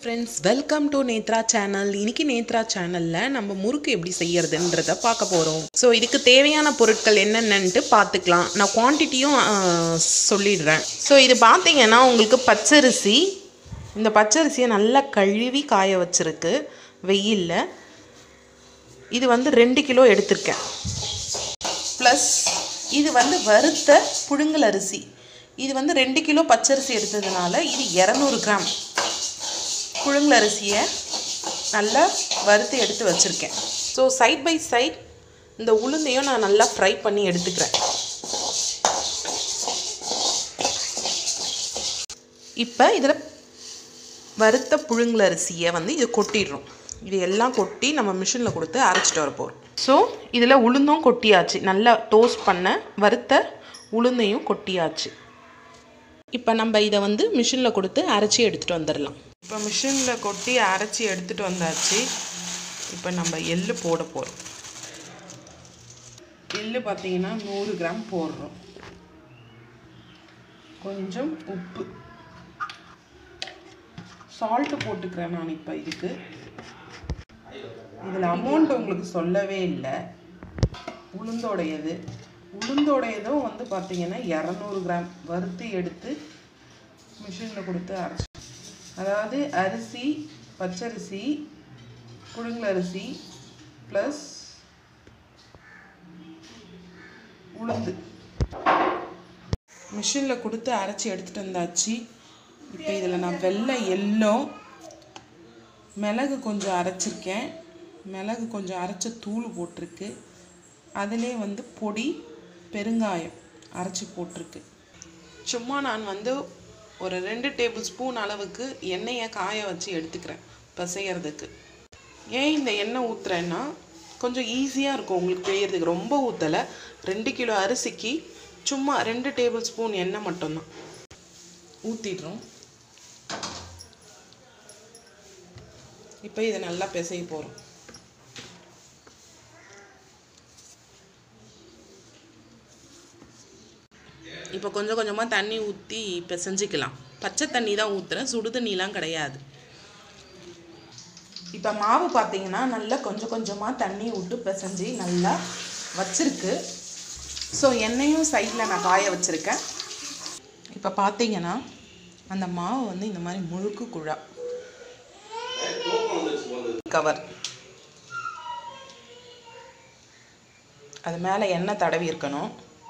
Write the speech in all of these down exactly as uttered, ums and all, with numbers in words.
Friends, welcome to Netra channel. இன்னைக்கு நேத்ரா சேனலில் நம்ம முறுக்கு எப்படி செய்யறதுன்றத பார்க்க போகிறோம். ஸோ இதுக்கு தேவையான பொருட்கள் என்னென்னன்ட்டு பார்த்துக்கலாம். நான் குவான்டிட்டியும் சொல்லிடுறேன். ஸோ இது பார்த்தீங்கன்னா உங்களுக்கு பச்சரிசி, இந்த பச்சரிசியை நல்லா கழுவி காய வச்சுருக்கு வெயிலில். இது வந்து ரெண்டு கிலோ எடுத்திருக்கேன். ப்ளஸ் இது வந்து வறுத்த புழுங்கல் அரிசி. இது வந்து ரெண்டு கிலோ பச்சரிசி எடுத்ததுனால இது இரநூறு கிராம் புழுங்கல் அரிசியை நல்லா வறுத்து எடுத்து வச்சுருக்கேன். ஸோ சைட் பை சைட் இந்த உளுந்தையும் நான் நல்லா ஃப்ரை பண்ணி எடுத்துக்கிறேன். இப்போ இதில் வறுத்த புழுங்கல் அரிசியை வந்து இது கொட்டிடுறோம். இது எல்லாம் கொட்டி நம்ம மிஷினில் கொடுத்து அரைச்சிட்டு வர போகிறோம். ஸோ இதில் உளுந்தும் கொட்டியாச்சு, நல்லா டோஸ்ட் பண்ண வறுத்த உளுந்தையும் கொட்டியாச்சு. இப்போ நம்ம இதை வந்து மிஷினில் கொடுத்து அரைச்சி எடுத்துகிட்டு வந்துடலாம். இப்போ மிஷினில் கொட்டி அரைச்சி எடுத்துகிட்டு வந்தாச்சு. இப்போ நம்ம எள்ளு போட போகிறோம். எள்ளு பார்த்தீங்கன்னா நூறு கிராம் போடுறோம். கொஞ்சம் உப்பு, சால்ட்டு போட்டுக்கிறேன் நான். இப்போ இதுக்கு இதில் அமௌண்ட் உங்களுக்கு சொல்லவே இல்லை. உளுந்தோடையது உளுந்தோடையதும் வந்து பார்த்தீங்கன்னா இரநூறு கிராம் வறுத்து எடுத்து மிஷினில் கொடுத்து அரைச்சி, அதாவது அரிசி, பச்சரிசி, புழுங்கல் அரிசி ப்ளஸ் உளுந்து மிஷினில் கொடுத்து அரைச்சி எடுத்துகிட்டு வந்தாச்சு. இப்போ இதில் நான் வெள்ளை எள்ளோ மிளகு கொஞ்சம் அரைச்சிருக்கேன். மிளகு கொஞ்சம் அரைச்ச தூள் போட்டிருக்கு. அதிலே வந்து பொடி பெருங்காயம் அரைச்சி போட்டிருக்கு. சும்மா நான் வந்து ஒரு ரெண்டு டேபிள் ஸ்பூன் அளவுக்கு எண்ணெயை காய வச்சு எடுத்துக்கிறேன் பிசையறதுக்கு. ஏன் இந்த எண்ணெய் ஊற்றுறேன்னா கொஞ்சம் ஈஸியாக இருக்கும் உங்களுக்கு பிழையிறதுக்கு. ரொம்ப ஊற்றலை. ரெண்டு கிலோ அரிசிக்கு சும்மா ரெண்டு டேபிள் ஸ்பூன் எண்ணெய் மட்டும்தான் ஊற்றிடுறோம். இப்போ இதை நல்லா பிசைய போகிறோம். இப்போ கொஞ்சம் கொஞ்சமாக தண்ணி ஊற்றி பிசைஞ்சிக்கலாம். பச்சை தண்ணி தான் ஊற்றுறேன், சுடு தண்ணிலாம் கிடையாது. இப்போ மாவு பார்த்தீங்கன்னா நல்லா கொஞ்சம் கொஞ்சமாக தண்ணி விட்டு பிசைஞ்சி நல்லா வச்சிருக்கு. ஸோ எண்ணெயும் சைடில் நான் காய வச்சுருக்கேன். இப்போ பார்த்தீங்கன்னா அந்த மாவு வந்து இந்த மாதிரி முழுக்கு குழா கவர், அது மேலே எண்ணெய் தடவி இருக்கணும்.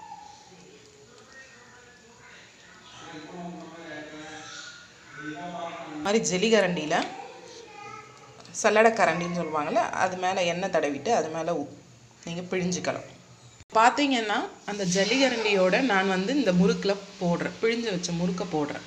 மாதிரி ஜெலிகரண்டியில் சல்லடை கரண்டின்னு சொல்லுவாங்கள்ல, அது மேலே எண்ணெய் தடவிட்டு அது மேலே நீங்கள் பிழிஞ்சிக்கலாம். பார்த்தீங்கன்னா அந்த ஜல்லிகரண்டியோட நான் வந்து இந்த முறுக்கில் போடுறேன், பிழிஞ்சு வச்ச முறுக்கை போடுறேன்.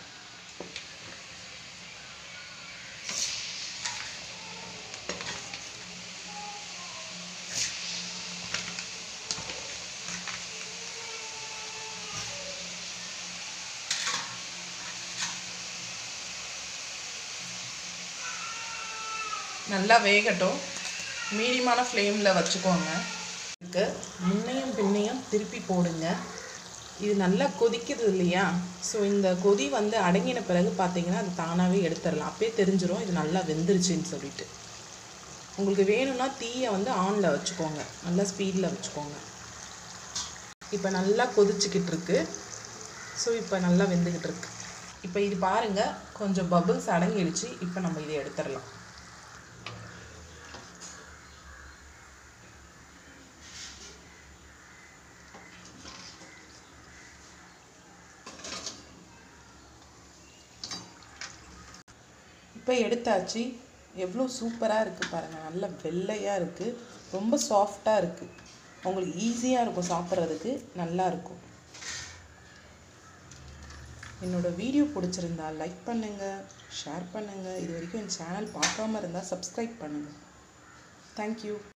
நல்லா வேகட்டும். மீடியமான ஃப்ளேமில் வச்சுக்கோங்க. இதுக்கு முன்னையும் பின்னையும் திருப்பி போடுங்க. இது நல்லா கொதிக்குது இல்லையா? ஸோ இந்த கொதி வந்து அடங்கின பிறகு பார்த்தீங்கன்னா அது தானாகவே எடுத்துடலாம். அப்பயே தெரிஞ்சிடும் இது நல்லா வெந்துருச்சுன்னு சொல்லிட்டு. உங்களுக்கு வேணும்னா தீயை வந்து ஆனில் வச்சுக்கோங்க, நல்லா ஸ்பீடில் வச்சுக்கோங்க. இப்போ நல்லா கொதிச்சுக்கிட்டு இருக்கு. ஸோ இப்போ நல்லா வெந்துக்கிட்டு இருக்கு. இப்போ இது பாருங்கள், கொஞ்சம் பபிள்ஸ் அடங்கிடுச்சு. இப்போ நம்ம இதை எடுத்துடலாம். இப்போ எடுத்தாச்சு. எவ்வளோ சூப்பராக இருக்குது பாருங்கள். நல்ல வெள்ளையாக இருக்குது, ரொம்ப சாஃப்டாக இருக்குது. உங்களுக்கு ஈஸியாக இருக்கும் சாப்பிட்றதுக்கு, நல்லா இருக்கும். என்னோடய வீடியோ பிடிச்சிருந்தா லைக் பண்ணுங்கள், ஷேர் பண்ணுங்கள். இது வரைக்கும் என் சேனல் பார்க்காம இருந்தால் சப்ஸ்கிரைப் பண்ணுங்கள். தேங்க்யூ.